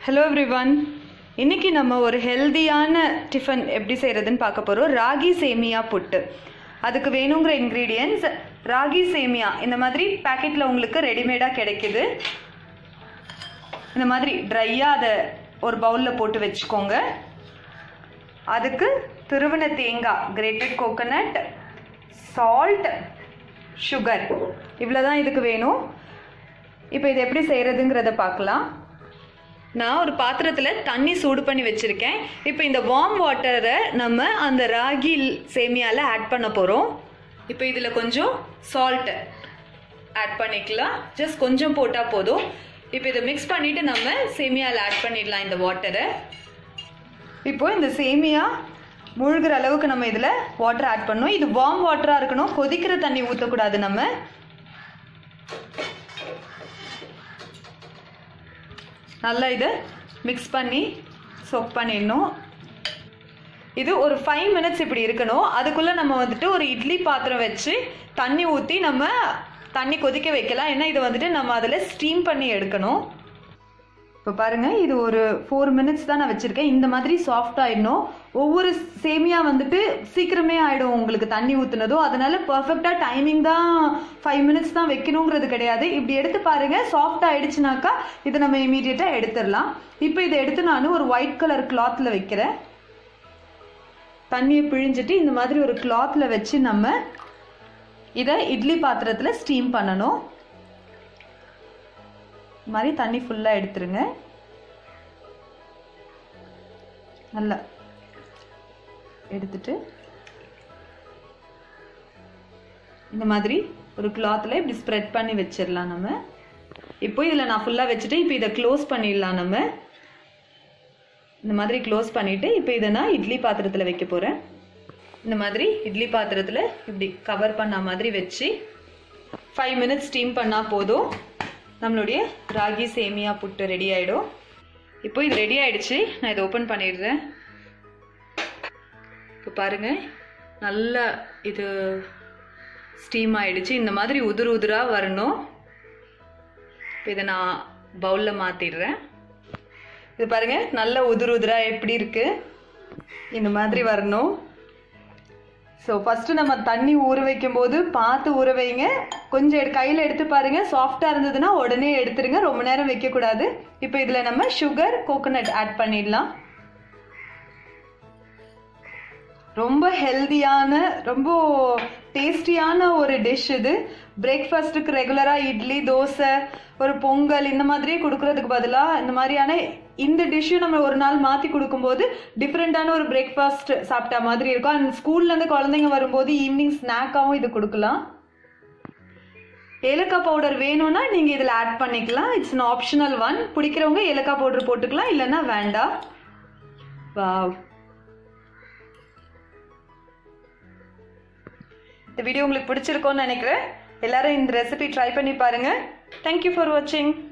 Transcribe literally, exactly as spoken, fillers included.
Hello everyone. இன்னைக்கு நம்ம ஒரு ஹெல்தியான டிஃபன் எப்படி செய்யறதுன்னு பார்க்க போறோம். ராகி சேமியா புட்டு. அதுக்கு வேணுங்கிற இன்கிரீடியன்ட்ஸ் ராகி சேமியா இந்த மாதிரி பாக்கெட்ல உங்களுக்கு ரெடிமேடா கிடைக்குது. இந்த மாதிரி ட்ரையா அதை ஒரு பவுல்ல போட்டு வச்சுக்கோங்க. அதுக்கு துருவின தேங்காய், கிரேட்டட் கோகோனட், சால்ட், சுகர், இவ்வளோதான் இதுக்கு வேணும். இப்போ இது எப்படி செய்யறதுங்கிறத பார்க்கலாம். நான் ஒரு பாத்திரத்தில் தண்ணி சூடு பண்ணி வச்சுருக்கேன். இப்போ இந்த வார்ம் வாட்டரை நம்ம அந்த ராகி சேமியாவில் ஆட் பண்ண போகிறோம். இப்போ இதில் கொஞ்சம் சால்ட் ஆட் பண்ணிக்கலாம். ஜஸ்ட் கொஞ்சம் போட்டால் போதும். இப்போ இதை மிக்ஸ் பண்ணிவிட்டு நம்ம சேமியாவில் ஆட் பண்ணிடலாம் இந்த வாட்டரை. இப்போது இந்த சேமியா முழுகிற அளவுக்கு நம்ம இதில் வாட்டர் ஆட் பண்ணணும். இது வார்ம் வாட்டராக இருக்கணும், கொதிக்கிற தண்ணி ஊற்றக்கூடாது. நம்ம நல்லா இதை மிக்ஸ் பண்ணி சோக் பண்ணிடணும். இது ஒரு ஃபைவ் மினிட்ஸ் இப்படி இருக்கணும். அதுக்குள்ளே நம்ம வந்துட்டு ஒரு இட்லி பாத்திரம் வச்சு தண்ணி ஊற்றி நம்ம தண்ணி கொதிக்க வைக்கலாம். ஏன்னா இதை வந்துட்டு நம்ம அதில் ஸ்டீம் பண்ணி எடுக்கணும். இப்போ பாருங்கள், இது ஒரு ஃபோர் மினிட்ஸ் தான் நான் வச்சுருக்கேன். இந்த மாதிரி சாஃப்ட் ஆகிடணும். ஒவ்வொரு சேமியா வந்துட்டு சீக்கிரமே ஆகிடும் உங்களுக்கு தண்ணி ஊற்றுனதும். அதனால பர்ஃபெக்டாக டைமிங் தான் ஃபைவ் மினிட்ஸ் தான் வைக்கணுங்கிறது கிடையாது. இப்படி எடுத்து பாருங்கள், சாஃப்ட் ஆகிடுச்சுனாக்கா இதை நம்ம இமீடியட்டாக எடுத்துடலாம். இப்போ இதை எடுத்து நான் ஒரு ஒயிட் கலர் கிளாத்தில் வைக்கிறேன். தண்ணியை பிழிஞ்சிட்டு இந்த மாதிரி ஒரு கிளாத்தில் வச்சு நம்ம இதை இட்லி பாத்திரத்தில் ஸ்டீம் பண்ணணும். இது மாதிரி தண்ணி ஃபுல்லாக எடுத்துருங்க. நல்லா எடுத்துட்டு இந்த மாதிரி ஒரு கிளாத்தில் இப்படி ஸ்ப்ரெட் பண்ணி வச்சிடலாம் நம்ம. இப்போ இதில் நான் ஃபுல்லாக வச்சுட்டு இப்போ இதை க்ளோஸ் பண்ணிடலாம். நம்ம இந்த மாதிரி க்ளோஸ் பண்ணிவிட்டு இப்போ இதை நான் இட்லி பாத்திரத்தில் வைக்க போகிறேன். இந்த மாதிரி இட்லி பாத்திரத்தில் இப்படி கவர் பண்ண மாதிரி வச்சு ஃபைவ் மினிட்ஸ் ஸ்டீம் பண்ணால் போதும். நம்மளுடைய ராகி சேமியா புட்டு ரெடி ஆகிடும். இப்போ இது ரெடி ஆகிடுச்சு. நான் இதை ஓப்பன் பண்ணிடுறேன். இப்போ பாருங்கள், நல்லா இது ஸ்டீம் ஆகிடுச்சு. இந்த மாதிரி உதிர் உதிராக வரணும். இப்போ இதை நான் பவுலில் மாற்றிடுறேன். இது பாருங்கள், நல்ல உதிர் உதிராக எப்படி இருக்குது, இந்த மாதிரி வரணும். ஸோ ஃபஸ்ட்டு நம்ம தண்ணி ஊற வைக்கும் போது பார்த்து ஊற வைங்க. கொஞ்சம் கையில் எடுத்து பாருங்கள், சாஃப்டாக இருந்ததுன்னா உடனே எடுத்துருங்க, ரொம்ப நேரம் வைக்கக்கூடாது. இப்போ இதில் நம்ம சுகர், கோகோனட் ஆட் பண்ணிடலாம். ரொம்ப ஹெல்தியான, ரொம்ப டேஸ்டியான ஒரு டிஷ் இது. பிரேக்ஃபாஸ்ட்டுக்கு ரெகுலராக இட்லி, தோசை, ஒரு பொங்கல் இந்த மாதிரியே கொடுக்குறதுக்கு பதிலாக இந்த மாதிரியான இந்த டிஷ்ஷும் நம்ம ஒரு நாள் மாற்றி கொடுக்கும்போது டிஃப்ரெண்ட்டான ஒரு பிரேக்ஃபாஸ்ட் சாப்பிட்டா மாதிரி இருக்கும். அண்ட் ஸ்கூல்லேருந்து குழந்தைங்க வரும்போது ஈவினிங் ஸ்நாக்காகவும் இது கொடுக்கலாம். ஏலக்காய் பவுடர் வேணும்னா நீங்கள் இதில் ஆட் பண்ணிக்கலாம். It's an optional one. பிடிக்கிறவங்க ஏலக்காய் பவுடர் போட்டுக்கலாம், இல்லைன்னா வேண்டாம். வாவ், இந்த வீடியோ உங்களுக்கு பிடிச்சிருக்கோன்னு நினைக்கிறேன். எல்லாரும் இந்த ரெசிபி ட்ரை பண்ணி பாருங்கள். தேங்க்யூ ஃபார் வாட்சிங்.